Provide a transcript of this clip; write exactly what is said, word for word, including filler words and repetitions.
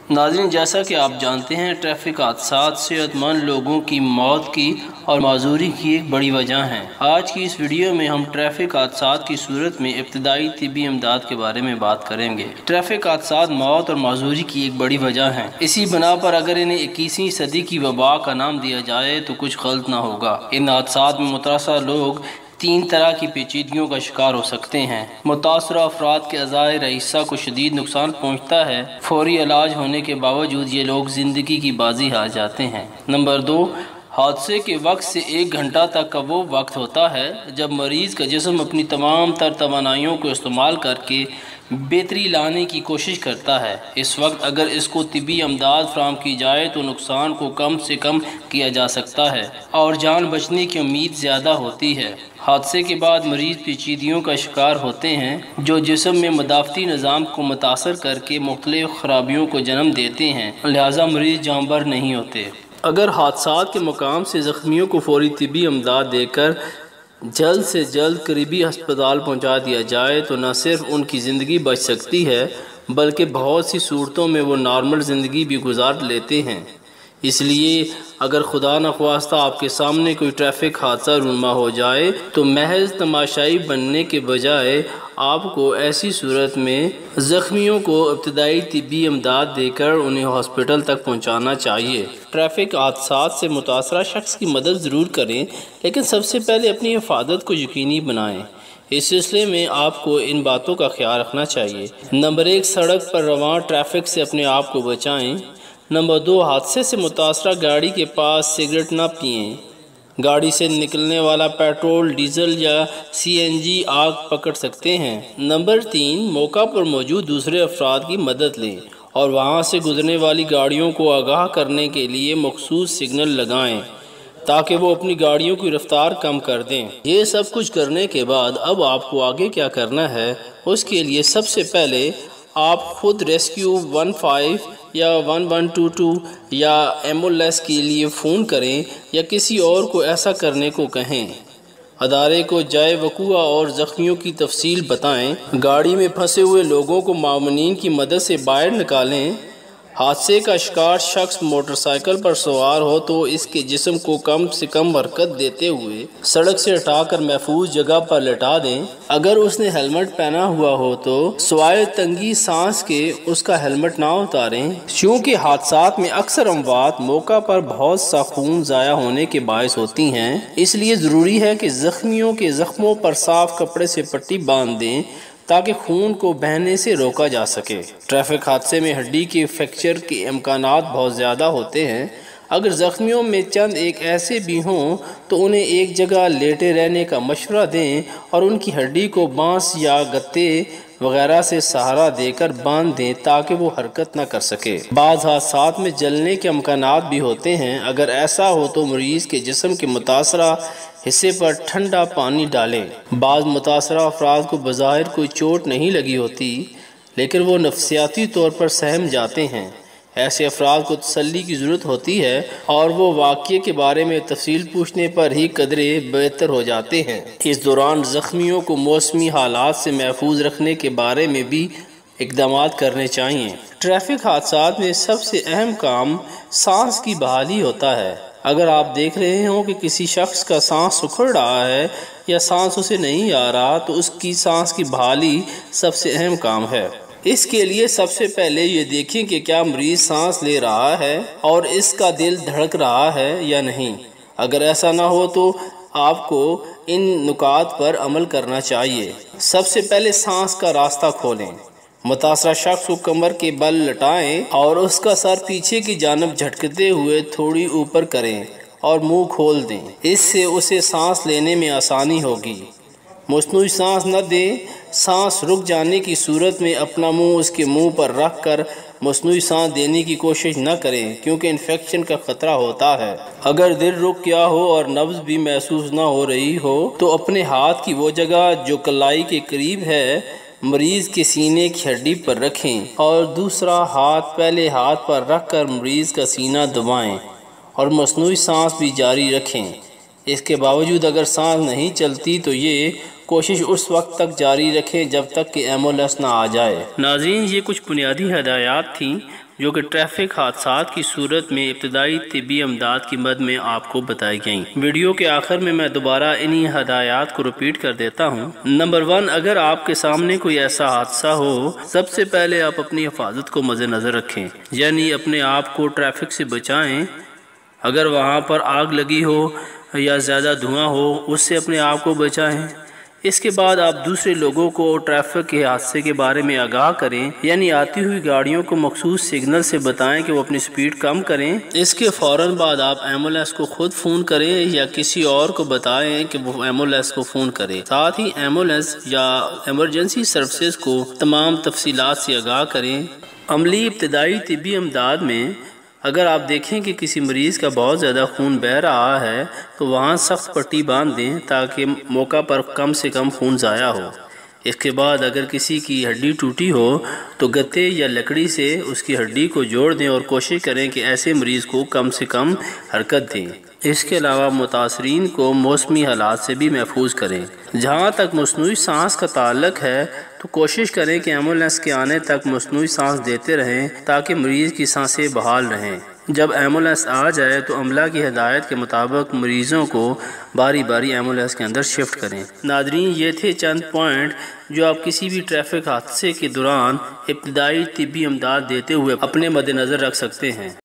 ناظرین، جیسا کہ آپ جانتے ہیں ٹریفک حادثات صحت مند لوگوں کی موت کی اور معذوری کی ایک بڑی وجہ ہیں۔ آج کی اس ویڈیو میں ہم ٹریفک حادثات کی صورت میں ابتدائی طبی امداد کے بارے میں بات کریں گے۔ ٹریفک حادثات موت اور معذوری کی ایک بڑی وجہ ہیں۔ اسی بنا پر اگر انہیں اکیسویں صدی کی وبا کا نام دیا جائے تو کچھ غلط نہ ہوگا۔ ان حادثات میں متاثرہ لوگ تین طرح کی پیچیدگیوں کا شکار ہو سکتے ہیں۔ متاثرہ افراد کے اعضائے رئیسہ کو شدید نقصان پہنچتا ہے۔ فوری علاج ہونے کے باوجود یہ لوگ زندگی کی بازی ہار جاتے ہیں۔ نمبر دو، حادثے کے وقت سے ایک گھنٹہ تک کا وہ وقت ہوتا ہے جب مریض کا جسم اپنی تمام تر توانائیوں کو استعمال کر کے بہتری لانے کی کوشش کرتا ہے۔ اس وقت اگر اس کو طبی امداد فراہم کی جائے تو نقصان کو کم سے کم کیا جا سکتا ہے اور جان بچنے کی امید زیادہ ہوتی ہے۔ حادثے کے بعد مریض پیچیدگیوں کا شکار ہوتے ہیں جو جسم میں مدافعتی نظام کو متاثر کر کے مختلف خرابیوں کو جنم دیتے ہیں، لہذا مریض جاں بحق نہیں ہوتے۔ اگر حادثات کے مقام سے زخمیوں کو فوری طبی امداد دے کر جلد سے جلد قریبی ہسپتال پہنچا دیا جائے تو نہ صرف ان کی زندگی بچ سکتی ہے بلکہ بہت سی صورتوں میں وہ نارمل زندگی بھی گزار لیتے ہیں۔ اس لیے اگر خدا نخواستہ آپ کے سامنے کوئی ٹریفک حادثہ رونما ہو جائے تو محض تماشائی بننے کے بجائے آپ کو ایسی صورت میں زخمیوں کو ابتدائی طبی امداد دے کر انہیں ہاسپٹل تک پہنچانا چاہیے۔ ٹریفک حادثات سے متاثرہ شخص کی مدد ضرور کریں لیکن سب سے پہلے اپنی حفاظت کو یقینی بنائیں۔ اس سلسلے میں آپ کو ان باتوں کا خیال رکھنا چاہیے۔ نمبر ایک، سڑک پر رواں ٹریفک سے اپنے آپ کو بچائیں۔ نمبر دو، حادثے سے متاثرہ گاڑی کے پاس سگریٹ نہ پئیں۔ گاڑی سے نکلنے والا پیٹرول، ڈیزل یا سی این جی آگ پکڑ سکتے ہیں۔ نمبر تین، موقع پر موجود دوسرے افراد کی مدد لیں اور وہاں سے گزرنے والی گاڑیوں کو آگاہ کرنے کے لیے مخصوص سگنل لگائیں تاکہ وہ اپنی گاڑیوں کی رفتار کم کر دیں۔ یہ سب کچھ کرنے کے بعد اب آپ کو آگے کیا کرنا ہے؟ اس کے لیے سب سے پہلے آپ خود ریسکیو ون فائیو یا ون ون ٹو ٹو یا ایمبولینس کے لیے فون کریں یا کسی اور کو ایسا کرنے کو کہیں۔ ادارے کو جائے وقوع اور زخمیوں کی تفصیل بتائیں۔ گاڑی میں پھنسے ہوئے لوگوں کو معاونین کی مدد سے باہر نکالیں۔ حادثے کا شکار شخص موٹر سائیکل پر سوار ہو تو اس کے جسم کو کم سے کم حرکت دیتے ہوئے سڑک سے ہٹا کر محفوظ جگہ پر لٹا دیں۔ اگر اس نے ہیلمٹ پہنا ہوا ہو تو سوائے تنگی سانس کے اس کا ہیلمٹ نہ اتاریں، چونکہ حادثات میں اکثر اموات موقع پر بہت سا خون ضائع ہونے کے باعث ہوتی ہیں۔ اس لیے ضروری ہے کہ زخمیوں کے زخموں پر صاف کپڑے سے پٹی باندھ دیں تاکہ خون کو بہنے سے روکا جا سکے۔ ٹریفک حادثے میں ہڈی کے فریکچر کے امکانات بہت زیادہ ہوتے ہیں۔ اگر زخمیوں میں چند ایک ایسے بھی ہوں تو انہیں ایک جگہ لیٹے رہنے کا مشورہ دیں اور ان کی ہڈی کو بانس یا گتے وغیرہ سے سہارا دے کر باندھ دیں تاکہ وہ حرکت نہ کر سکے۔ بعض حادثات میں جلنے کے امکانات بھی ہوتے ہیں۔ اگر ایسا ہو تو مریض کے جسم کے متاثرہ حصے پر ٹھنڈا پانی ڈالیں۔ بعض متاثرہ افراد کو بظاہر کوئی چوٹ نہیں لگی ہوتی لیکن وہ نفسیاتی طور پر سہم جاتے ہیں۔ ایسے افراد کو تسلی کی ضرورت ہوتی ہے اور وہ واقعے کے بارے میں تفصیل پوچھنے پر ہی قدرے بہتر ہو جاتے ہیں۔ اس دوران زخمیوں کو موسمی حالات سے محفوظ رکھنے کے بارے میں بھی اقدامات کرنے چاہیے۔ ٹریفک حادثات میں سب سے اہم کام سانس کی بحالی ہوتا ہے۔ اگر آپ دیکھ رہے ہوں کہ کسی شخص کا سانس سکھڑ رہا ہے یا سانس اسے نہیں آ رہا تو اس کی سانس کی بحالی سب سے اہم کام ہے۔ اس کے لیے سب سے پہلے یہ دیکھیں کہ کیا مریض سانس لے رہا ہے اور اس کا دل دھڑک رہا ہے یا نہیں۔ اگر ایسا نہ ہو تو آپ کو ان نکات پر عمل کرنا چاہیے۔ سب سے پہلے سانس کا راستہ کھولیں۔ متاثرہ شخص کو کمر کے بل لٹائیں اور اس کا سر پیچھے کی جانب جھٹکتے ہوئے تھوڑی اوپر کریں اور منہ کھول دیں۔ اس سے اسے سانس لینے میں آسانی ہوگی۔ مصنوعی سانس نہ دیں۔ سانس رک جانے کی صورت میں اپنا منہ اس کے منہ پر رکھ کر مصنوعی سانس دینے کی کوشش نہ کریں کیونکہ انفیکشن کا خطرہ ہوتا ہے۔ اگر دل رک گیا ہو اور نبض بھی محسوس نہ ہو رہی ہو تو اپنے ہاتھ کی وہ جگہ جو کلائی کے قریب ہے مریض کے سینے کی ہڈی پر رکھیں اور دوسرا ہاتھ پہلے ہاتھ پر رکھ کر مریض کا سینہ دبائیں اور مصنوعی سانس بھی جاری رکھیں۔ اس کے باوجود اگر سانس نہیں چلتی تو یہ کوشش اس وقت تک جاری رکھیں جب تک کہ ایمبولینس نہ آ جائے۔ ناظرین، یہ کچھ بنیادی ہدایات تھیں جو کہ ٹریفک حادثات کی صورت میں ابتدائی طبی امداد کی مد میں آپ کو بتائی گئیں۔ ویڈیو کے آخر میں میں دوبارہ انہی ہدایات کو رپیٹ کر دیتا ہوں۔ نمبر ون، اگر آپ کے سامنے کوئی ایسا حادثہ ہو، سب سے پہلے آپ اپنی حفاظت کو مد نظر رکھیں، یعنی اپنے آپ کو ٹریفک سے بچائیں۔ اگر وہاں پر آگ لگی ہو یا زیادہ دھواں ہو، اس سے اپنے آپ کو بچائیں۔ اس کے بعد آپ دوسرے لوگوں کو ٹریفک کے حادثے کے بارے میں آگاہ کریں، یعنی آتی ہوئی گاڑیوں کو مخصوص سگنل سے بتائیں کہ وہ اپنی سپیڈ کم کریں۔ اس کے فوراً بعد آپ ایمبولینس کو خود فون کریں یا کسی اور کو بتائیں کہ وہ ایمبولینس کو فون کرے۔ ساتھ ہی ایمبولینس یا ایمرجنسی سروسز کو تمام تفصیلات سے آگاہ کریں۔ عملی ابتدائی طبی امداد میں اگر آپ دیکھیں کہ کسی مریض کا بہت زیادہ خون بہہ رہا ہے تو وہاں سخت پٹی باندھ دیں تاکہ موقع پر کم سے کم خون ضائع ہو۔ اس کے بعد اگر کسی کی ہڈی ٹوٹی ہو تو گتے یا لکڑی سے اس کی ہڈی کو جوڑ دیں اور کوشش کریں کہ ایسے مریض کو کم سے کم حرکت دیں۔ اس کے علاوہ متاثرین کو موسمی حالات سے بھی محفوظ کریں۔ جہاں تک مصنوعی سانس کا تعلق ہے تو کوشش کریں کہ ایمبولینس کے آنے تک مصنوعی سانس دیتے رہیں تاکہ مریض کی سانسیں بحال رہیں۔ جب ایمبولینس آ جائے تو عملہ کی ہدایت کے مطابق مریضوں کو باری باری ایمبولینس کے اندر شفٹ کریں۔ ناظرین، یہ تھے چند پوائنٹ جو آپ کسی بھی ٹریفک حادثے کے دوران ابتدائی طبی امداد دیتے ہوئے اپنے مد نظر رکھ سکتے ہیں۔